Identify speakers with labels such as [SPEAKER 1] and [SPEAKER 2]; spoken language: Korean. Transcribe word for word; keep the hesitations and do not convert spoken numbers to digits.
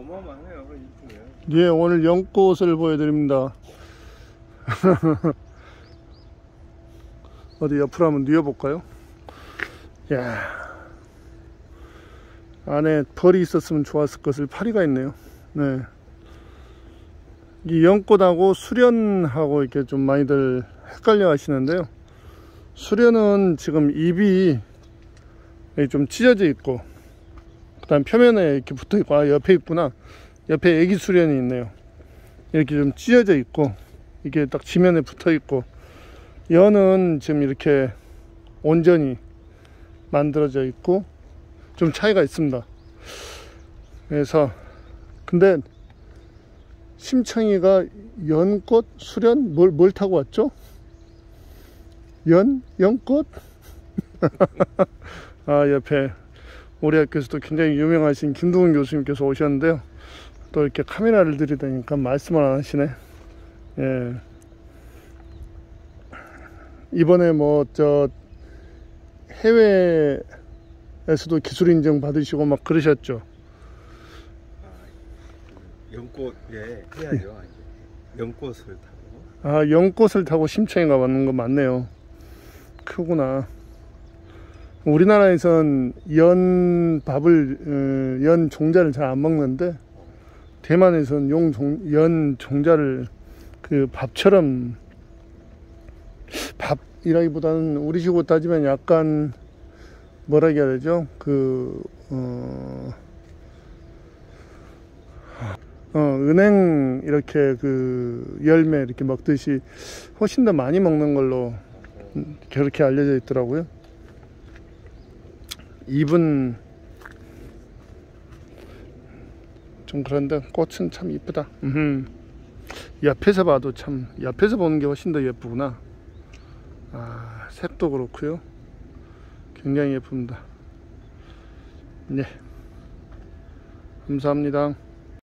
[SPEAKER 1] 어마어마하네요. 이쪽에.
[SPEAKER 2] 예, 오늘 연꽃을 보여드립니다. 어디 옆으로 한번 뉘어볼까요? 야, 안에 벌이 있었으면 좋았을 것을 파리가 있네요. 네. 이 연꽃하고 수련하고 이렇게 좀 많이들 헷갈려 하시는데요. 수련은 지금 잎이 좀 찢어져 있고, 그 다음 표면에 이렇게 붙어 있고, 아, 옆에 있구나. 옆에 애기 수련이 있네요. 이렇게 좀 찢어져 있고, 이게 딱 지면에 붙어 있고, 연은 지금 이렇게 온전히 만들어져 있고, 좀 차이가 있습니다. 그래서, 근데, 심청이가 연꽃, 수련? 뭘, 뭘 타고 왔죠? 연? 연꽃? 아, 옆에 우리 학교에서도 굉장히 유명하신 김동훈 교수님께서 오셨는데요. 또 이렇게 카메라를 들이대니까 말씀을 안 하시네. 예. 이번에 뭐, 저, 해외에서도 기술 인증 받으시고 막 그러셨죠?
[SPEAKER 1] 연꽃, 예, 해야죠. 연꽃을 타고.
[SPEAKER 2] 아, 연꽃을 타고 심청이가 맞는 거 맞네요. 크구나. 우리나라에선 연밥을, 어, 연 종자를 잘 안 먹는데, 대만에서는 용 종, 연 종자를 그 밥처럼, 밥이라기보다는 우리 식으로 따지면 약간, 뭐라 해야 되죠? 그, 어, 어, 은행 이렇게 그 열매 이렇게 먹듯이 훨씬 더 많이 먹는 걸로 그렇게 알려져 있더라고요. 잎은 좀 그런데 꽃은 참 이쁘다. 음흠. 옆에서 봐도 참, 옆에서 보는 게 훨씬 더 예쁘구나. 아, 색도 그렇고요. 굉장히 예쁩니다. 네, 감사합니다.